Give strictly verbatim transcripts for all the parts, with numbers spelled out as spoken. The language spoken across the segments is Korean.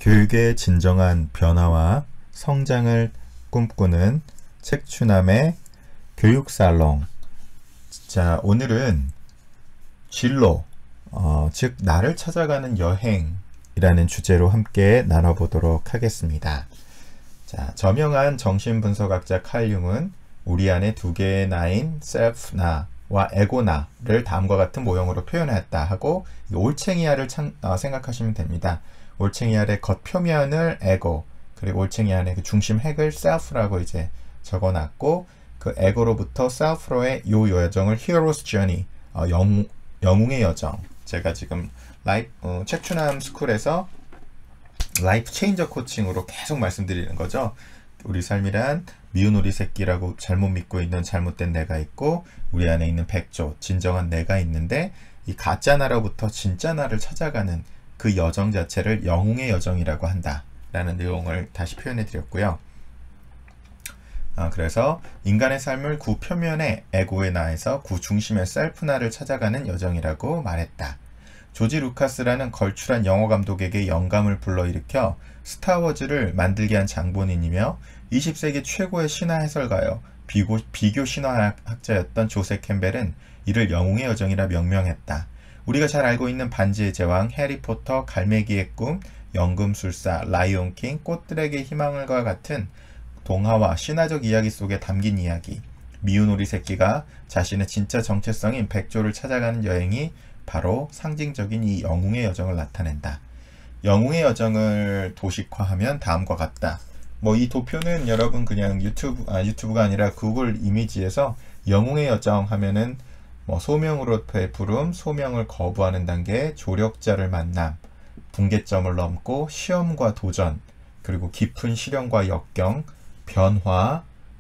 교육의 진정한 변화와 성장을 꿈꾸는 책추남의 교육살롱. 자, 오늘은 진로, 어, 즉 나를 찾아가는 여행이라는 주제로 함께 나눠보도록 하겠습니다. 자, 저명한 정신분석학자 칼 융은 우리 안에 두 개의 나인 셀프 나와 에고 나를 다음과 같은 모형으로 표현했다 하고 올챙이알을 창, 어, 생각하시면 됩니다. 올챙이알의 겉표면을 에고, 그리고 올챙이알의 그 중심 핵을 셀프라고 이제 적어놨고, 그 에고로부터 셀프로의 요 여정을 Hero's Journey, 어, 영, 영웅의 여정. 제가 지금 라이프, 어, 책추남 스쿨에서 라이프 체인저 코칭으로 계속 말씀드리는 거죠. 우리 삶이란 미운 오리 새끼라고 잘못 믿고 있는 잘못된 내가 있고, 우리 안에 있는 백조, 진정한 내가 있는데, 이 가짜 나로부터 진짜 나를 찾아가는 그 여정 자체를 영웅의 여정이라고 한다 라는 내용을 다시 표현해 드렸고요. 어, 그래서 인간의 삶을 구표면의 에고의 나에서 구중심의 셀프나를 찾아가는 여정이라고 말했다. 조지 루카스라는 걸출한 영화 감독에게 영감을 불러일으켜 스타워즈를 만들게 한 장본인이며 이십 세기 최고의 신화 해설가요, 비교, 비교 신화학자였던 조세 캠벨은 이를 영웅의 여정이라 명명했다. 우리가 잘 알고 있는 반지의 제왕, 해리포터, 갈매기의 꿈, 연금술사, 라이온킹, 꽃들에게 희망을과 같은 동화와 신화적 이야기 속에 담긴 이야기, 미운 오리 새끼가 자신의 진짜 정체성인 백조를 찾아가는 여행이 바로 상징적인 이 영웅의 여정을 나타낸다. 영웅의 여정을 도식화하면 다음과 같다. 뭐 이 도표는 여러분 그냥 유튜브, 아, 유튜브가 아니라 구글 이미지에서 영웅의 여정 하면은 뭐 소명으로의 부름, 소명을 거부하는 단계, 조력자를 만남, 붕괴점을 넘고 시험과 도전, 그리고 깊은 시련과 역경, 변화,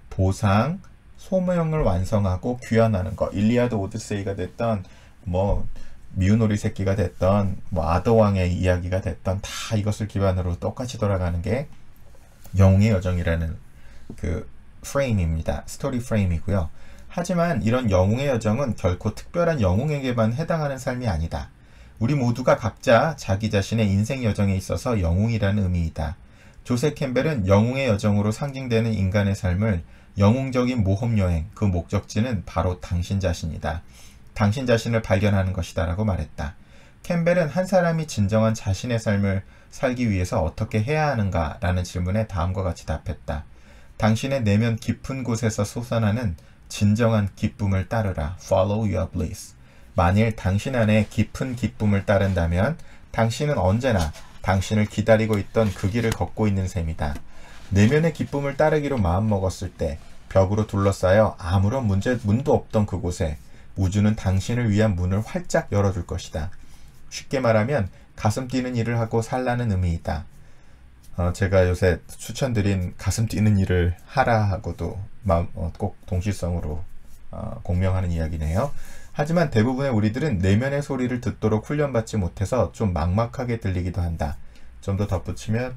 보상, 소명을 완성하고 귀환하는 것. 일리아드 오디세이가 됐던 뭐 미운 오리 새끼가 됐던 뭐 아더왕의 이야기가 됐던 다 이것을 기반으로 똑같이 돌아가는 게 영웅의 여정이라는 그 프레임입니다. 스토리 프레임이고요. 하지만 이런 영웅의 여정은 결코 특별한 영웅에게만 해당하는 삶이 아니다. 우리 모두가 각자 자기 자신의 인생 여정에 있어서 영웅이라는 의미이다. 조세 캠벨은 영웅의 여정으로 상징되는 인간의 삶을 영웅적인 모험여행, 그 목적지는 바로 당신 자신이다. 당신 자신을 발견하는 것이다 라고 말했다. 캠벨은 한 사람이 진정한 자신의 삶을 살기 위해서 어떻게 해야 하는가 라는 질문에 다음과 같이 답했다. 당신의 내면 깊은 곳에서 솟아나는 진정한 기쁨을 따르라. Follow your bliss. 만일 당신 안에 깊은 기쁨을 따른다면 당신은 언제나 당신을 기다리고 있던 그 길을 걷고 있는 셈이다. 내면의 기쁨을 따르기로 마음먹었을 때 벽으로 둘러싸여 아무런 문제, 문도 없던 그곳에 우주는 당신을 위한 문을 활짝 열어줄 것이다. 쉽게 말하면 가슴 뛰는 일을 하고 살라는 의미이다. 어, 제가 요새 추천드린 가슴 뛰는 일을 하라 하고도 마음, 어, 꼭 동시성으로 어, 공명하는 이야기네요. 하지만 대부분의 우리들은 내면의 소리를 듣도록 훈련받지 못해서 좀 막막하게 들리기도 한다. 좀 더 덧붙이면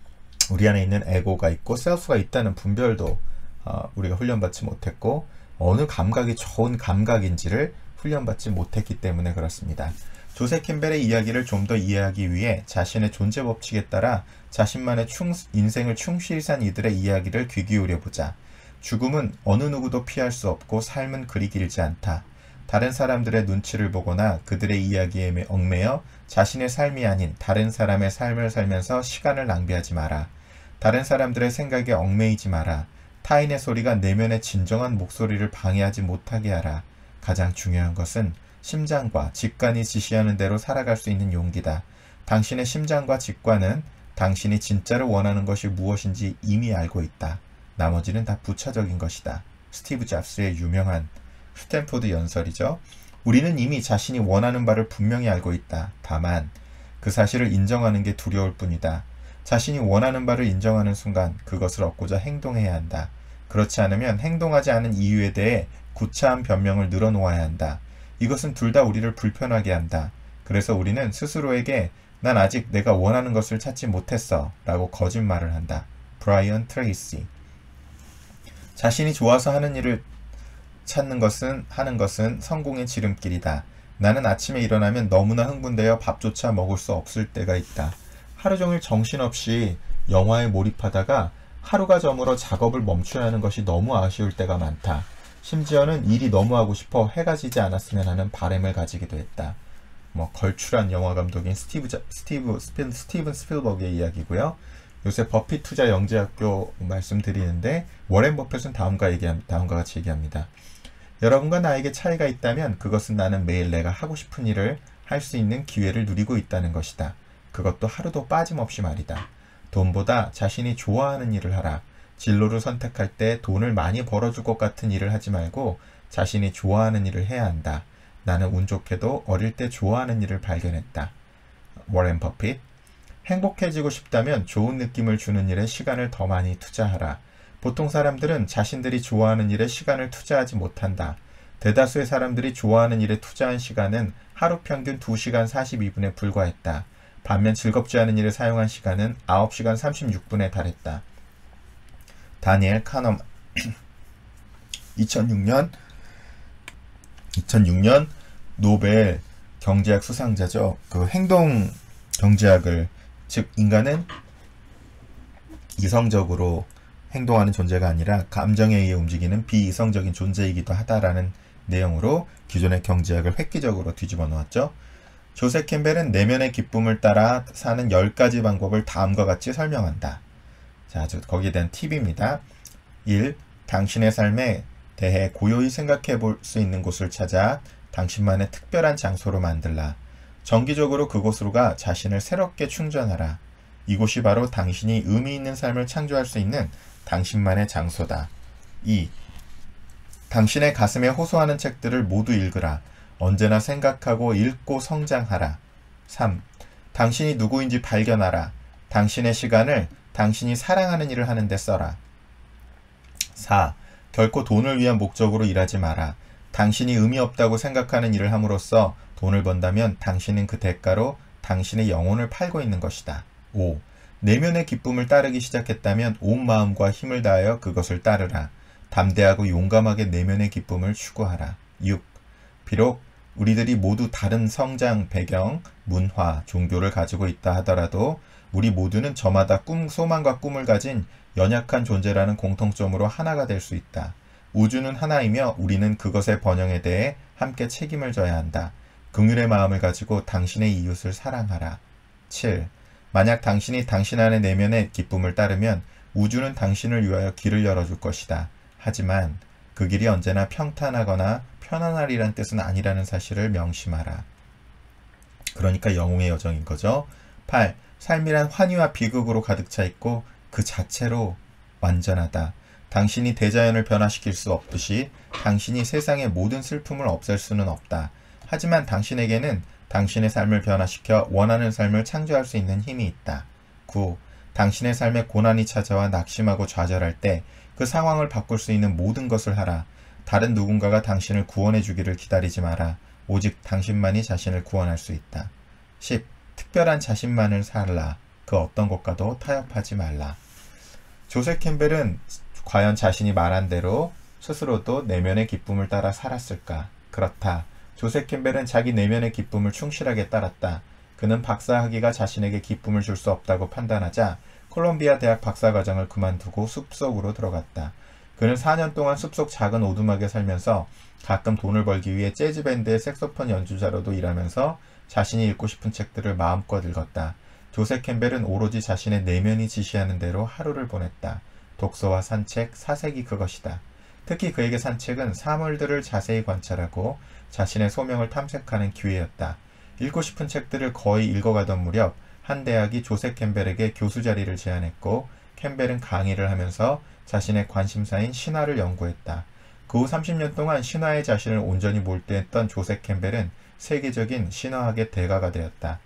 우리 안에 있는 에고가 있고 셀프가 있다는 분별도 어, 우리가 훈련받지 못했고 어느 감각이 좋은 감각인지를 훈련받지 못했기 때문에 그렇습니다. 조세 캠벨의 이야기를 좀 더 이해하기 위해 자신의 존재 법칙에 따라 자신만의 충, 인생을 충실히 산 이들의 이야기를 귀 기울여보자. 죽음은 어느 누구도 피할 수 없고 삶은 그리 길지 않다. 다른 사람들의 눈치를 보거나 그들의 이야기에 얽매여 자신의 삶이 아닌 다른 사람의 삶을 살면서 시간을 낭비하지 마라. 다른 사람들의 생각에 얽매이지 마라. 타인의 소리가 내면의 진정한 목소리를 방해하지 못하게 하라. 가장 중요한 것은 심장과 직관이 지시하는 대로 살아갈 수 있는 용기다. 당신의 심장과 직관은 당신이 진짜로 원하는 것이 무엇인지 이미 알고 있다. 나머지는 다 부차적인 것이다. 스티브 잡스의 유명한 스탠포드 연설이죠. 우리는 이미 자신이 원하는 바를 분명히 알고 있다. 다만 그 사실을 인정하는 게 두려울 뿐이다. 자신이 원하는 바를 인정하는 순간 그것을 얻고자 행동해야 한다. 그렇지 않으면 행동하지 않은 이유에 대해 구차한 변명을 늘어놓아야 한다. 이것은 둘 다 우리를 불편하게 한다. 그래서 우리는 스스로에게 난 아직 내가 원하는 것을 찾지 못했어 라고 거짓말을 한다. 브라이언 트레이시. 자신이 좋아서 하는 일을 찾는 것은 하는 것은 성공의 지름길이다. 나는 아침에 일어나면 너무나 흥분되어 밥조차 먹을 수 없을 때가 있다. 하루 종일 정신없이 영화에 몰입하다가 하루가 저물어 작업을 멈춰야 하는 것이 너무 아쉬울 때가 많다. 심지어는 일이 너무 하고 싶어 해가 지지 않았으면 하는 바람을 가지기도 했다. 뭐 걸출한 영화 감독인 스티브 자, 스티브 스필, 스티븐 스필버그의 이야기고요. 요새 버핏 투자 영재학교 말씀드리는데 워렌 버핏은 다음과 얘기 다음과 같이 얘기합니다. 여러분과 나에게 차이가 있다면 그것은 나는 매일 내가 하고 싶은 일을 할 수 있는 기회를 누리고 있다는 것이다. 그것도 하루도 빠짐없이 말이다. 돈보다 자신이 좋아하는 일을 하라. 진로를 선택할 때 돈을 많이 벌어줄 것 같은 일을 하지 말고 자신이 좋아하는 일을 해야 한다. 나는 운 좋게도 어릴 때 좋아하는 일을 발견했다. 워렌 버핏. 행복해지고 싶다면 좋은 느낌을 주는 일에 시간을 더 많이 투자하라. 보통 사람들은 자신들이 좋아하는 일에 시간을 투자하지 못한다. 대다수의 사람들이 좋아하는 일에 투자한 시간은 하루 평균 두 시간 사십이 분에 불과했다. 반면 즐겁지 않은 일에 사용한 시간은 아홉 시간 삼십육 분에 달했다. 다니엘 카너만 이천육 년 이천육 년 노벨 경제학 수상자죠. 그 행동 경제학을, 즉 인간은 이성적으로 행동하는 존재가 아니라 감정에 의해 움직이는 비이성적인 존재이기도 하다라는 내용으로 기존의 경제학을 획기적으로 뒤집어 놓았죠. 조세 캠벨은 내면의 기쁨을 따라 사는 열 가지 방법을 다음과 같이 설명한다. 자, 거기에 대한 팁입니다. 일. 당신의 삶에 대해 고요히 생각해 볼 수 있는 곳을 찾아 당신만의 특별한 장소로 만들라. 정기적으로 그곳으로 가 자신을 새롭게 충전하라. 이곳이 바로 당신이 의미 있는 삶을 창조할 수 있는 당신만의 장소다. 이. 당신의 가슴에 호소하는 책들을 모두 읽으라. 언제나 생각하고 읽고 성장하라. 삼. 당신이 누구인지 발견하라. 당신의 시간을 당신이 사랑하는 일을 하는 데 써라. 사. 결코 돈을 위한 목적으로 일하지 마라. 당신이 의미 없다고 생각하는 일을 함으로써 돈을 번다면 당신은 그 대가로 당신의 영혼을 팔고 있는 것이다. 오. 내면의 기쁨을 따르기 시작했다면 온 마음과 힘을 다하여 그것을 따르라. 담대하고 용감하게 내면의 기쁨을 추구하라. 육. 비록 우리들이 모두 다른 성장, 배경, 문화, 종교를 가지고 있다 하더라도 우리 모두는 저마다 꿈, 소망과 꿈을 가진 연약한 존재라는 공통점으로 하나가 될 수 있다. 우주는 하나이며 우리는 그것의 번영에 대해 함께 책임을 져야 한다. 긍휼의 마음을 가지고 당신의 이웃을 사랑하라. 칠. 만약 당신이 당신 안의 내면의 기쁨을 따르면 우주는 당신을 위하여 길을 열어줄 것이다. 하지만 그 길이 언제나 평탄하거나 편안하리란 뜻은 아니라는 사실을 명심하라. 그러니까 영웅의 여정인 거죠. 팔. 삶이란 환희와 비극으로 가득 차 있고 그 자체로 완전하다. 당신이 대자연을 변화시킬 수 없듯이 당신이 세상의 모든 슬픔을 없앨 수는 없다. 하지만 당신에게는 당신의 삶을 변화시켜 원하는 삶을 창조할 수 있는 힘이 있다. 구. 당신의 삶에 고난이 찾아와 낙심하고 좌절할 때 그 상황을 바꿀 수 있는 모든 것을 하라. 다른 누군가가 당신을 구원해 주기를 기다리지 마라. 오직 당신만이 자신을 구원할 수 있다. 십. 특별한 자신만을 살라. 그 어떤 것과도 타협하지 말라. 조세 캠벨은 과연 자신이 말한 대로 스스로도 내면의 기쁨을 따라 살았을까? 그렇다. 조세 캠벨은 자기 내면의 기쁨을 충실하게 따랐다. 그는 박사학위가 자신에게 기쁨을 줄 수 없다고 판단하자 콜롬비아 대학 박사과정을 그만두고 숲속으로 들어갔다. 그는 사 년 동안 숲속 작은 오두막에 살면서 가끔 돈을 벌기 위해 재즈밴드의 색소폰 연주자로도 일하면서 자신이 읽고 싶은 책들을 마음껏 읽었다. 조세 캠벨은 오로지 자신의 내면이 지시하는 대로 하루를 보냈다. 독서와 산책, 사색이 그것이다. 특히 그에게 산책은 사물들을 자세히 관찰하고 자신의 소명을 탐색하는 기회였다. 읽고 싶은 책들을 거의 읽어가던 무렵 한 대학이 조세 캠벨에게 교수 자리를 제안했고 캠벨은 강의를 하면서 자신의 관심사인 신화를 연구했다. 그 후 삼십 년 동안 신화에 자신을 온전히 몰두했던 조세 캠벨은 세계적인 신화학의 대가가 되었다.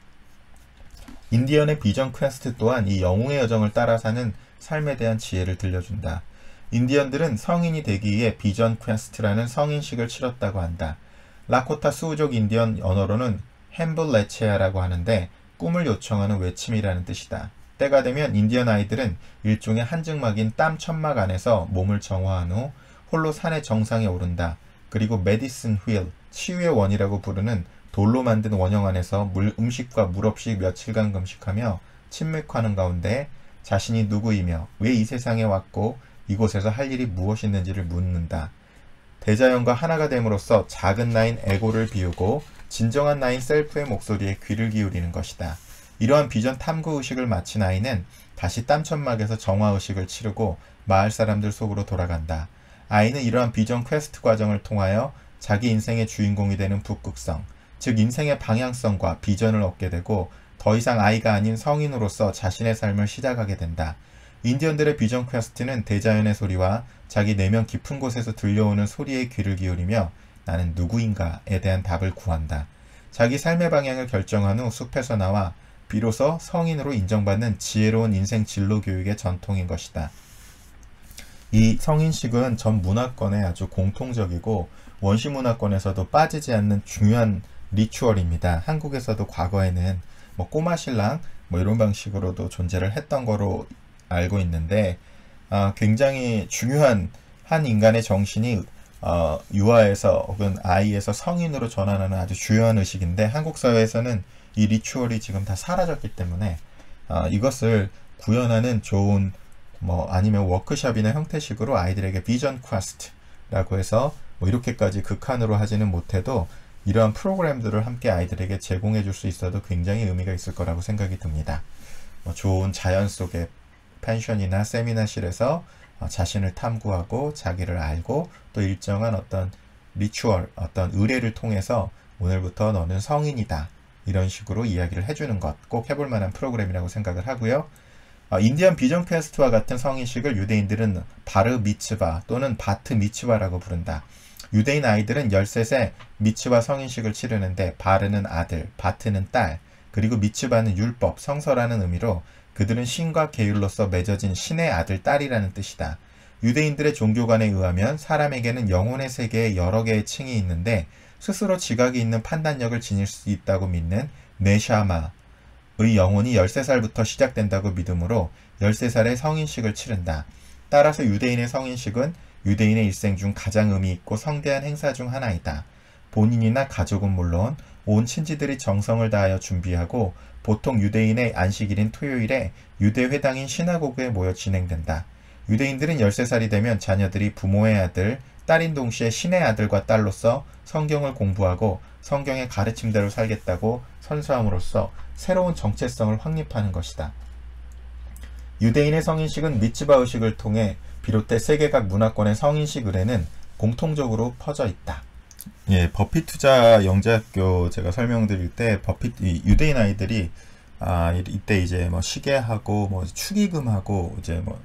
인디언의 비전 퀘스트 또한 이 영웅의 여정을 따라 사는 삶에 대한 지혜를 들려준다. 인디언들은 성인이 되기 위해 비전 퀘스트라는 성인식을 치렀다고 한다. 라코타 수우족 인디언 언어로는 햄블레체아라고 하는데 꿈을 요청하는 외침이라는 뜻이다. 때가 되면 인디언 아이들은 일종의 한증막인 땀 천막 안에서 몸을 정화한 후 홀로 산의 정상에 오른다. 그리고 메디슨 휠, 치유의 원이라고 부르는 돌로 만든 원형 안에서 물, 음식과 물 없이 며칠간 금식하며 침묵하는 가운데 자신이 누구이며 왜 이 세상에 왔고 이곳에서 할 일이 무엇이있는지를 묻는다. 대자연과 하나가 됨으로써 작은 나인 에고를 비우고 진정한 나인 셀프의 목소리에 귀를 기울이는 것이다. 이러한 비전 탐구 의식을 마친 아이는 다시 땀천막에서 정화 의식을 치르고 마을 사람들 속으로 돌아간다. 아이는 이러한 비전 퀘스트 과정을 통하여 자기 인생의 주인공이 되는 북극성, 즉 인생의 방향성과 비전을 얻게 되고 더 이상 아이가 아닌 성인으로서 자신의 삶을 시작하게 된다. 인디언들의 비전 퀘스트는 대자연의 소리와 자기 내면 깊은 곳에서 들려오는 소리에 귀를 기울이며 나는 누구인가에 대한 답을 구한다. 자기 삶의 방향을 결정한 후 숲에서 나와 비로소 성인으로 인정받는 지혜로운 인생 진로 교육의 전통인 것이다. 이 성인식은 전 문화권에 아주 공통적이고 원시 문화권에서도 빠지지 않는 중요한 리추얼입니다. 한국에서도 과거에는 뭐 꼬마 신랑 뭐 이런 방식으로도 존재를 했던 거로 알고 있는데 어, 굉장히 중요한 한 인간의 정신이 어, 유아에서 혹은 아이에서 성인으로 전환하는 아주 중요한 의식인데 한국 사회에서는 이 리추얼이 지금 다 사라졌기 때문에 어, 이것을 구현하는 좋은 뭐 아니면 워크숍이나 형태식으로 아이들에게 비전 퀘스트라고 해서 뭐 이렇게까지 극한으로 하지는 못해도 이러한 프로그램들을 함께 아이들에게 제공해 줄 수 있어도 굉장히 의미가 있을 거라고 생각이 듭니다. 뭐 좋은 자연 속의 펜션이나 세미나실에서 어, 자신을 탐구하고 자기를 알고 또 일정한 어떤 리추얼, 어떤 의례를 통해서 오늘부터 너는 성인이다. 이런 식으로 이야기를 해주는 것 꼭 해볼 만한 프로그램이라고 생각을 하고요. 어, 인디언 비전 퀘스트와 같은 성인식을 유대인들은 바르 미츠바 또는 바트 미츠바라고 부른다. 유대인 아이들은 열세 세 미츠바 성인식을 치르는데 바르는 아들, 바트는 딸, 그리고 미츠바는 율법, 성서라는 의미로 그들은 신과 계율로서 맺어진 신의 아들, 딸이라는 뜻이다. 유대인들의 종교관에 의하면 사람에게는 영혼의 세계에 여러 개의 층이 있는데 스스로 지각이 있는 판단력을 지닐 수 있다고 믿는 네샤마의 영혼이 열세 살부터 시작된다고 믿으므로 열세 살에 성인식을 치른다. 따라서 유대인의 성인식은 유대인의 일생 중 가장 의미 있고 성대한 행사 중 하나이다. 본인이나 가족은 물론 온 친지들이 정성을 다하여 준비하고 보통 유대인의 안식일인 토요일에 유대 회당인 시나고그에 모여 진행된다. 유대인들은 열세 살이 되면 자녀들이 부모의 아들, 딸인 동시에 신의 아들과 딸로서 성경을 공부하고 성경의 가르침대로 살겠다고 선서함으로써 새로운 정체성을 확립하는 것이다. 유대인의 성인식은 미츠바 의식을 통해 비롯해 세계각 문화권의 성인식 의례는 공통적으로 퍼져 있다. 예, 버핏 투자 영재학교 제가 설명드릴 때 버핏 이 유대인 아이들이 아 이때 이제 뭐 시계하고 뭐 축의금하고 이제 뭐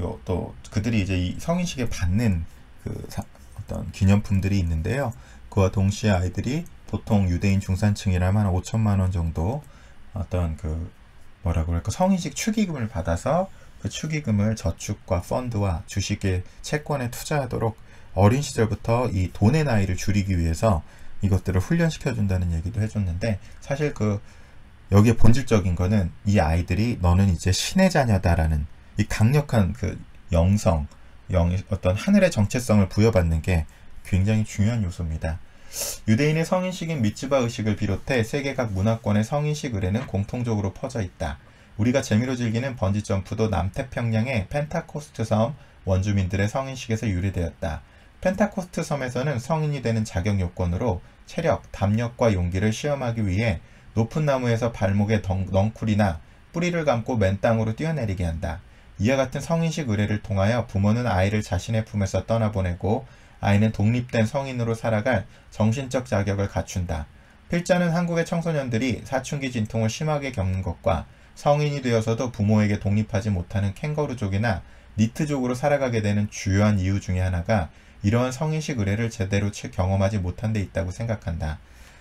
또 그들이 이제 이 성인식에 받는 그 사, 어떤 기념품들이 있는데요. 그와 동시에 아이들이 보통 유대인 중산층이라면 한 오천만 원 정도 어떤 그 뭐라고 할까 성인식 축의금을 받아서 그 축의금을 저축과 펀드와 주식의 채권에 투자하도록 어린 시절부터 이 돈의 나이를 줄이기 위해서 이것들을 훈련시켜 준다는 얘기도 해줬는데 사실 그 여기에 본질적인 거는 이 아이들이 너는 이제 신의 자녀다라는 이 강력한 그 영성, 영, 어떤 하늘의 정체성을 부여받는 게 굉장히 중요한 요소입니다. 유대인의 성인식인 미츠바 의식을 비롯해 세계각 문화권의 성인식 의례는 공통적으로 퍼져 있다. 우리가 재미로 즐기는 번지점프도 남태평양의 펜타코스트 섬 원주민들의 성인식에서 유래되었다. 펜타코스트 섬에서는 성인이 되는 자격 요건으로 체력, 담력과 용기를 시험하기 위해 높은 나무에서 발목에 넝쿨이나 뿌리를 감고 맨 땅으로 뛰어내리게 한다. 이와 같은 성인식 의례를 통하여 부모는 아이를 자신의 품에서 떠나보내고 아이는 독립된 성인으로 살아갈 정신적 자격을 갖춘다. 필자는 한국의 청소년들이 사춘기 진통을 심하게 겪는 것과 성인이 되어서도 부모에게 독립하지 못하는 캥거루족이나 니트족으로 살아가게 되는 주요한 이유 중에 하나가 이러한 성인식 의례를 제대로 경험하지 못한 데 있다고 생각한다.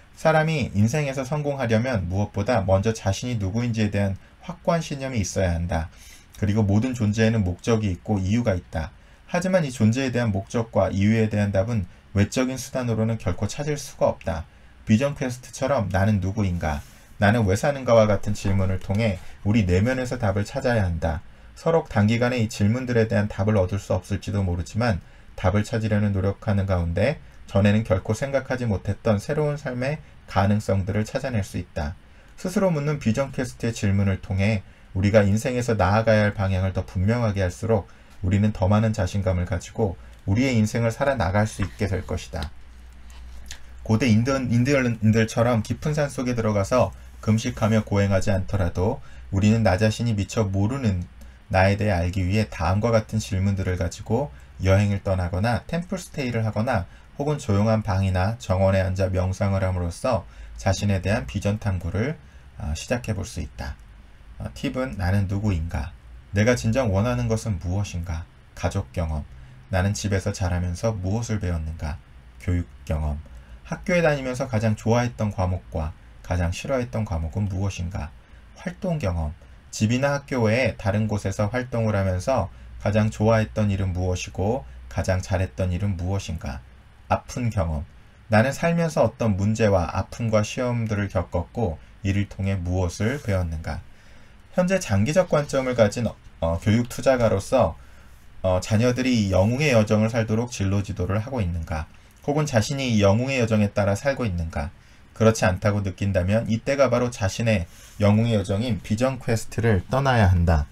사람이 인생에서 성공하려면 무엇보다 먼저 자신이 누구인지에 대한 확고한 신념이 있어야 한다. 그리고 모든 존재에는 목적이 있고 이유가 있다. 하지만 이 존재에 대한 목적과 이유에 대한 답은 외적인 수단으로는 결코 찾을 수가 없다. 비전 퀘스트처럼 나는 누구인가, 나는 왜 사는가와 같은 질문을 통해 우리 내면에서 답을 찾아야 한다. 서로 단기간에 이 질문들에 대한 답을 얻을 수 없을지도 모르지만 답을 찾으려는 노력하는 가운데 전에는 결코 생각하지 못했던 새로운 삶의 가능성들을 찾아낼 수 있다. 스스로 묻는 비전 퀘스트의 질문을 통해 우리가 인생에서 나아가야 할 방향을 더 분명하게 할수록 우리는 더 많은 자신감을 가지고 우리의 인생을 살아나갈 수 있게 될 것이다. 고대 인들, 인들처럼 깊은 산 속에 들어가서 금식하며 고행하지 않더라도 우리는 나 자신이 미처 모르는 나에 대해 알기 위해 다음과 같은 질문들을 가지고 여행을 떠나거나 템플스테이를 하거나 혹은 조용한 방이나 정원에 앉아 명상을 함으로써 자신에 대한 비전 탐구를 시작해 볼 수 있다. 팁은 나는 누구인가? 내가 진정 원하는 것은 무엇인가? 가족 경험. 나는 집에서 자라면서 무엇을 배웠는가? 교육 경험. 학교에 다니면서 가장 좋아했던 과목과 가장 싫어했던 과목은 무엇인가? 활동 경험. 집이나 학교 외에 다른 곳에서 활동을 하면서 가장 좋아했던 일은 무엇이고 가장 잘했던 일은 무엇인가? 아픈 경험. 나는 살면서 어떤 문제와 아픔과 시험들을 겪었고 이를 통해 무엇을 배웠는가? 현재 장기적 관점을 가진 어, 교육 투자가로서 어, 자녀들이 영웅의 여정을 살도록 진로 지도를 하고 있는가? 혹은 자신이 영웅의 여정에 따라 살고 있는가? 그렇지 않다고 느낀다면 이때가 바로 자신의 영웅의 여정인 비전 퀘스트를 떠나야 한다.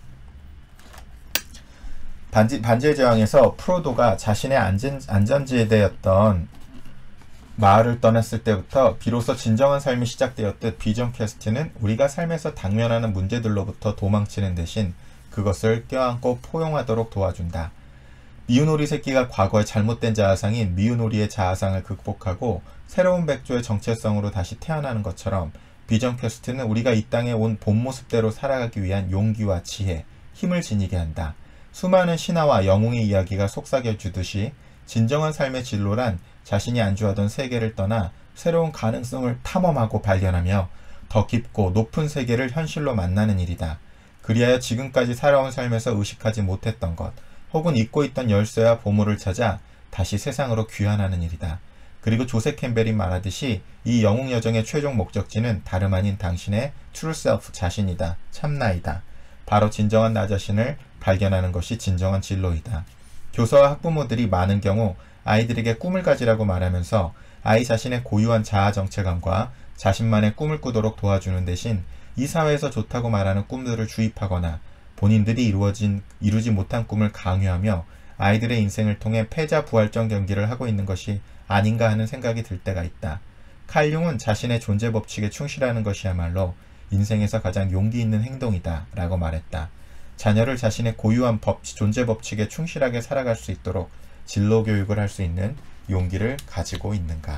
반지, 반지의 제왕에서 프로도가 자신의 안전, 안전지에 대했던 마을을 떠났을 때부터 비로소 진정한 삶이 시작되었듯 비전 퀘스트는 우리가 삶에서 당면하는 문제들로부터 도망치는 대신 그것을 껴안고 포용하도록 도와준다. 미운오리 새끼가 과거의 잘못된 자아상인 미운오리의 자아상을 극복하고 새로운 백조의 정체성으로 다시 태어나는 것처럼 비전 퀘스트는 우리가 이 땅에 온 본 모습대로 살아가기 위한 용기와 지혜, 힘을 지니게 한다. 수많은 신화와 영웅의 이야기가 속삭여주듯이 진정한 삶의 진로란 자신이 안주하던 세계를 떠나 새로운 가능성을 탐험하고 발견하며 더 깊고 높은 세계를 현실로 만나는 일이다. 그리하여 지금까지 살아온 삶에서 의식하지 못했던 것, 혹은 잊고 있던 열쇠와 보물을 찾아 다시 세상으로 귀환하는 일이다. 그리고 조세 캠벨이 말하듯이 이 영웅 여정의 최종 목적지는 다름 아닌 당신의 true self 자신이다. 참나이다. 바로 진정한 나 자신을 발견하는 것이 진정한 진로이다. 교사와 학부모들이 많은 경우 아이들에게 꿈을 가지라고 말하면서 아이 자신의 고유한 자아 정체감과 자신만의 꿈을 꾸도록 도와주는 대신 이 사회에서 좋다고 말하는 꿈들을 주입하거나 본인들이 이루어진, 이루지 못한 꿈을 강요하며 아이들의 인생을 통해 패자 부활전 경기를 하고 있는 것이 아닌가 하는 생각이 들 때가 있다. 칼 융은 자신의 존재 법칙에 충실하는 것이야말로 인생에서 가장 용기 있는 행동이다 라고 말했다. 자녀를 자신의 고유한 법, 존재 법칙에 충실하게 살아갈 수 있도록 진로 교육을 할 수 있는 용기를 가지고 있는가.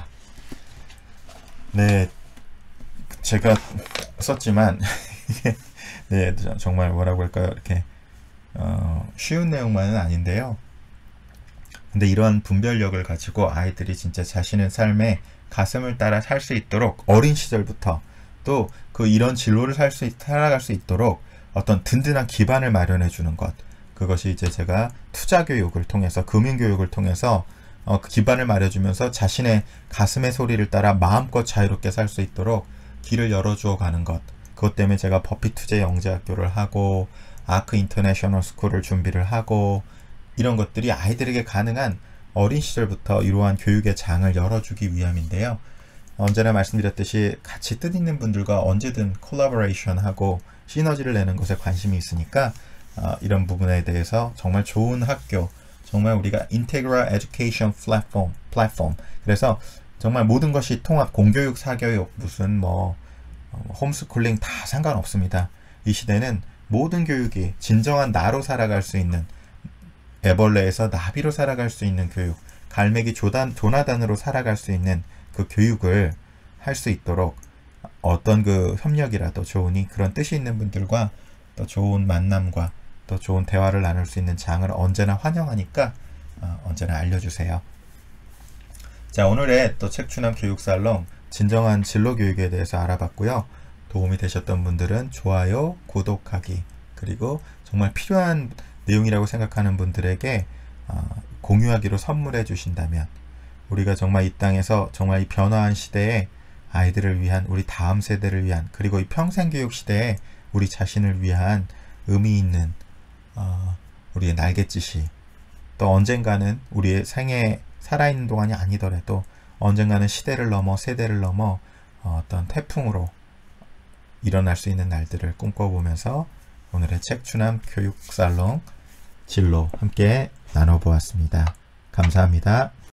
네, 제가 썼지만 네, 정말 뭐라고 할까요? 이렇게 어, 쉬운 내용만은 아닌데요. 근데 이런 분별력을 가지고 아이들이 진짜 자신의 삶에 가슴을 따라 살 수 있도록 어린 시절부터 또 그 이런 진로를 살 수 살아갈 수 있도록 어떤 든든한 기반을 마련해 주는 것, 그것이 이제 제가 투자 교육을 통해서 금융 교육을 통해서 어, 그 기반을 마련해주면서 자신의 가슴의 소리를 따라 마음껏 자유롭게 살 수 있도록 길을 열어주어 가는 것. 그것 때문에 제가 버핏 투자 영재학교를 하고 아크 인터내셔널 스쿨을 준비를 하고 이런 것들이 아이들에게 가능한 어린 시절부터 이러한 교육의 장을 열어주기 위함인데요. 언제나 말씀드렸듯이 같이 뜻있는 분들과 언제든 콜라보레이션 하고 시너지를 내는 것에 관심이 있으니까 어, 이런 부분에 대해서 정말 좋은 학교, 정말 우리가 인테그럴 에듀케이션 플랫폼, 플랫폼. 그래서 정말 모든 것이 통합, 공교육, 사교육, 무슨 뭐 홈스쿨링 다 상관없습니다. 이 시대는 모든 교육이 진정한 나로 살아갈 수 있는, 애벌레에서 나비로 살아갈 수 있는 교육, 갈매기 조단, 조나단으로 살아갈 수 있는 그 교육을 할 수 있도록 어떤 그 협력이라도 좋으니 그런 뜻이 있는 분들과 또 좋은 만남과 또 좋은 대화를 나눌 수 있는 장을 언제나 환영하니까 어, 언제나 알려주세요. 자, 오늘의 또 책추남 교육살롱 진정한 진로 교육에 대해서 알아봤고요. 도움이 되셨던 분들은 좋아요, 구독하기, 그리고 정말 필요한 내용이라고 생각하는 분들에게 어, 공유하기로 선물해 주신다면 우리가 정말 이 땅에서 정말 이 변화한 시대에 아이들을 위한, 우리 다음 세대를 위한, 그리고 이 평생교육 시대에 우리 자신을 위한 의미 있는 어, 우리의 날갯짓이 또 언젠가는 우리의 생에 살아있는 동안이 아니더라도 언젠가는 시대를 넘어 세대를 넘어 어, 어떤 태풍으로 일어날 수 있는 날들을 꿈꿔보면서 오늘의 책추남 교육살롱 진로 함께 나눠보았습니다. 감사합니다.